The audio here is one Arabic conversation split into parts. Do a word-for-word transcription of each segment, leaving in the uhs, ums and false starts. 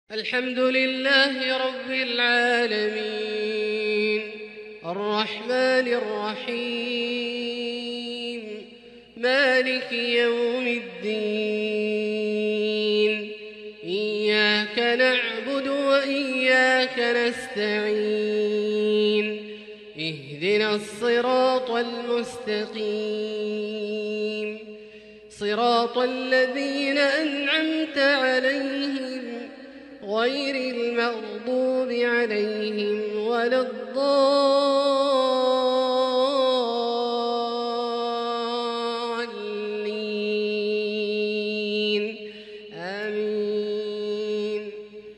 الحمد لله رب العالمين الرحمن الرحيم مالك يوم الدين إياك نعبد وإياك نستعين اهدنا الصراط المستقيم صراط الذين أنعمت عليهم غير المغضوب عليهم ولا الضالين آمين.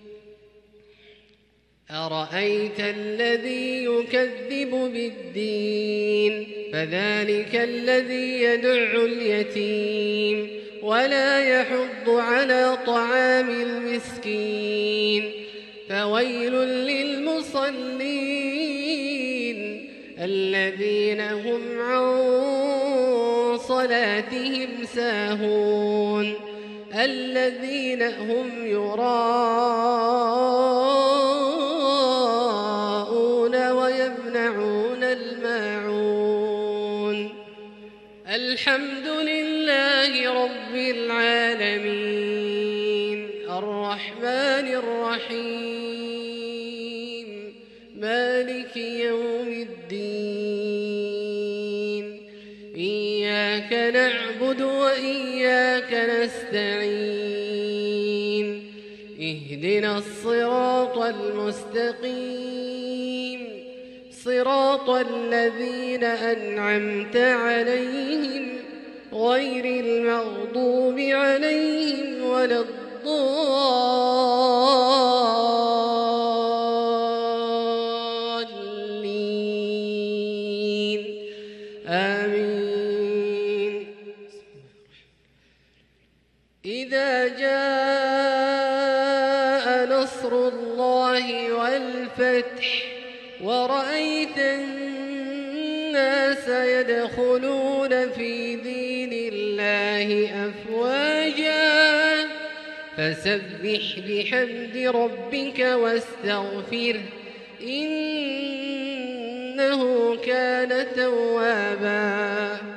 أرأيت الذي يكذب بالدين فذلك الذي يدع اليتيم ولا يحض على طعام المسكين فويل للمصلين الذين هم عن صلاتهم ساهون الذين هم يراءون ويمنعون الماعون. الحمد لله رب العالمين الرحمن الرحيم مالك يوم الدين إياك نعبد وإياك نستعين اهدنا الصراط المستقيم صراط الذين أنعمت عليهم غير المغضوب عليهم ولا الضالين آمين. إذا جاء نصر الله والفتح ورأيت الناس يدخلون في دين الله أفواجا فسبح بحمد ربك واستغفره إنه كان توابا.